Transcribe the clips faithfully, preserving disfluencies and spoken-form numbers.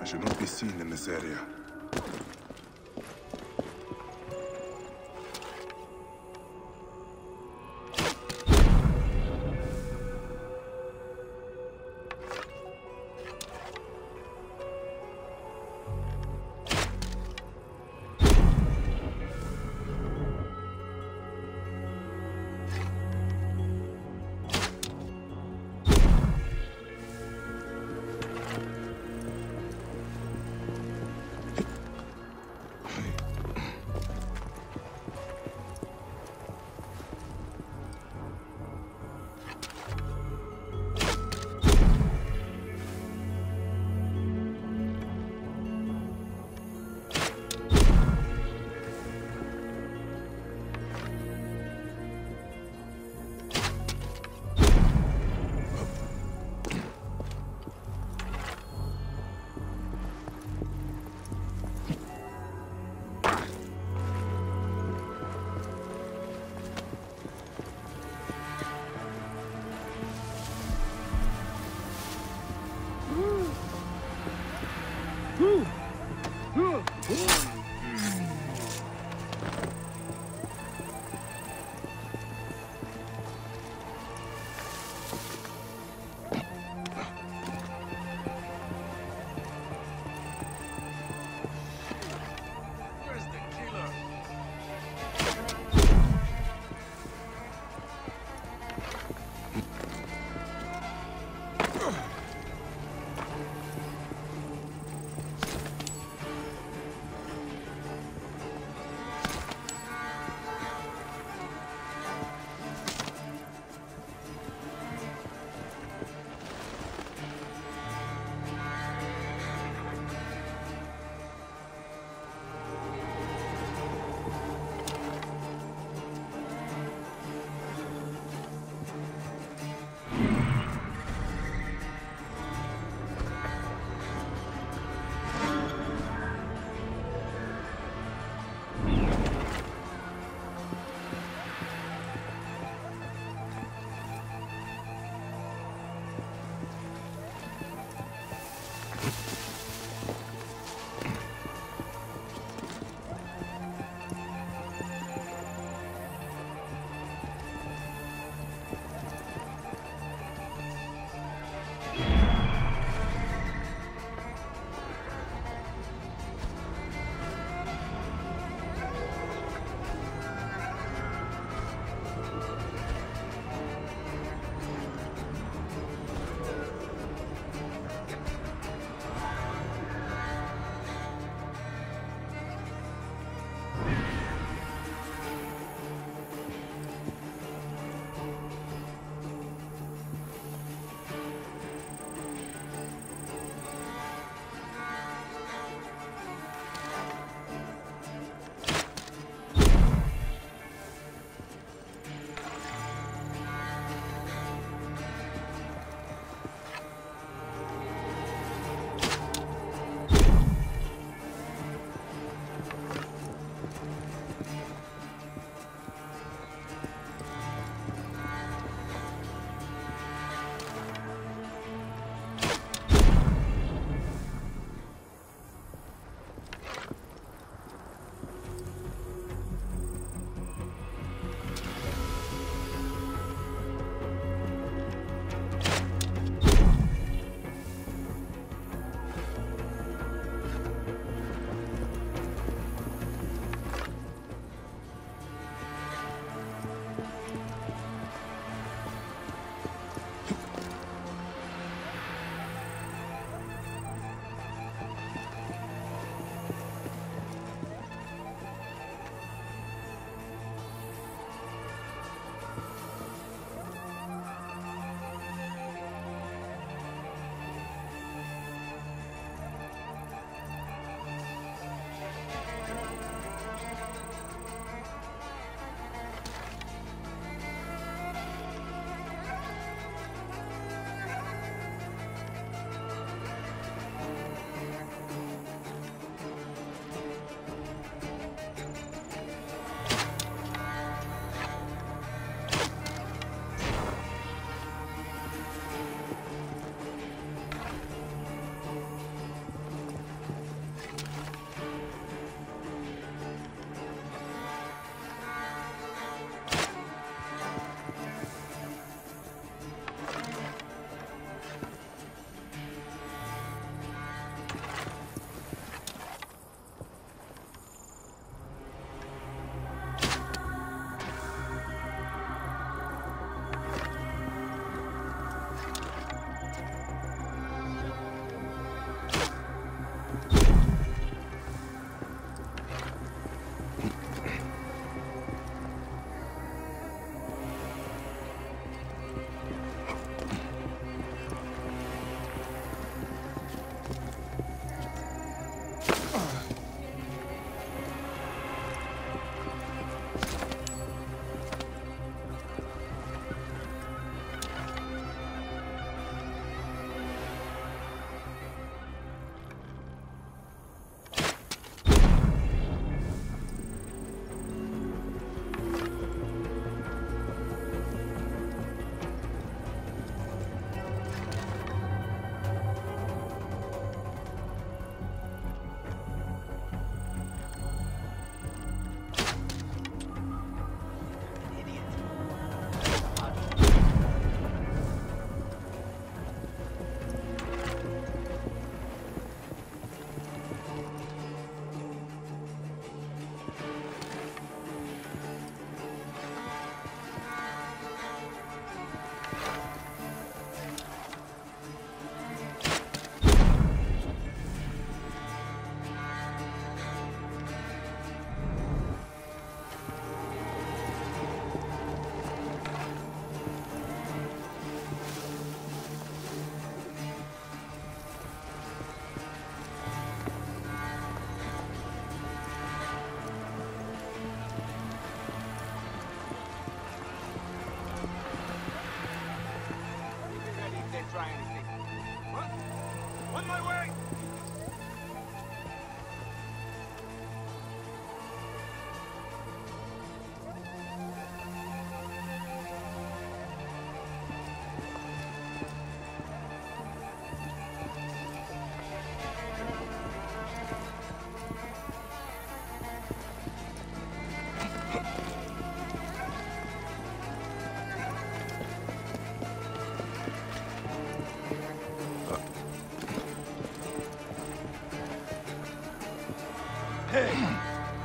should not be seen in this area.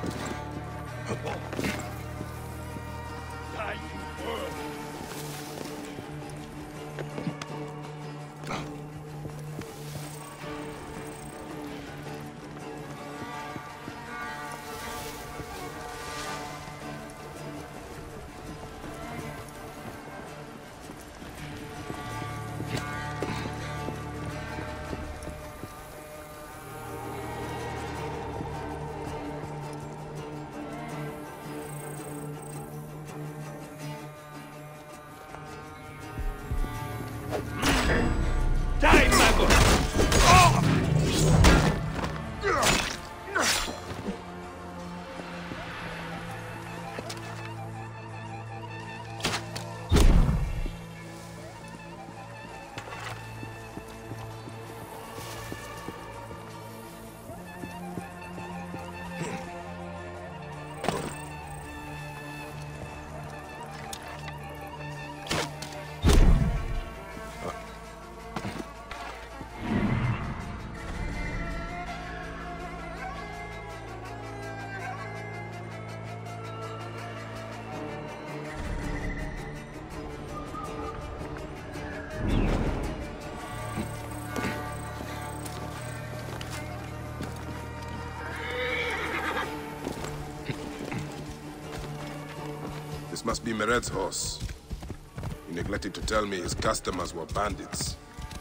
This must be Mered's horse. He neglected to tell me his customers were bandits.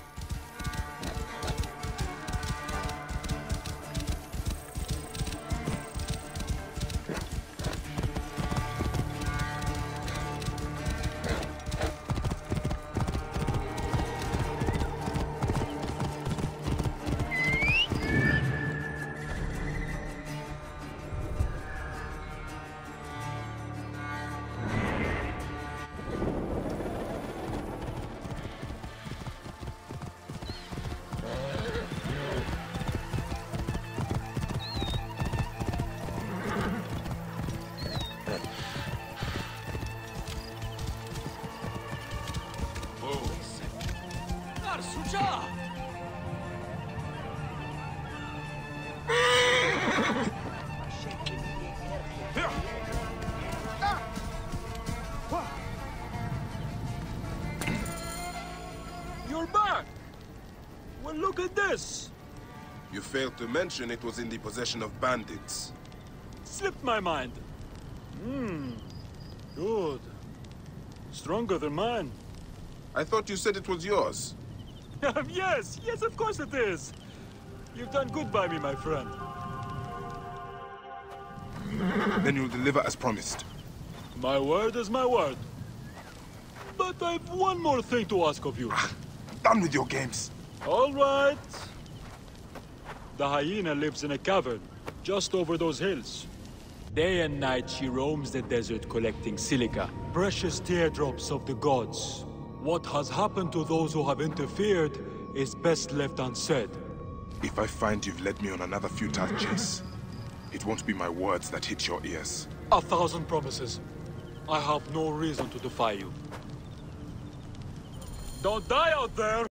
You're back! Well, look at this! You failed to mention it was in the possession of bandits. Slipped my mind. Hmm. Good. Stronger than mine. I thought you said it was yours. Yes, yes, of course it is. You've done good by me, my friend. Then you'll deliver as promised. My word is my word. But I've one more thing to ask of you. Done with your games. All right. The hyena lives in a cavern, just over those hills. Day and night she roams the desert collecting silica, precious teardrops of the gods. What has happened to those who have interfered is best left unsaid. If I find you've led me on another futile chase, it won't be my words that hit your ears. A thousand promises. I have no reason to defy you. Don't die out there!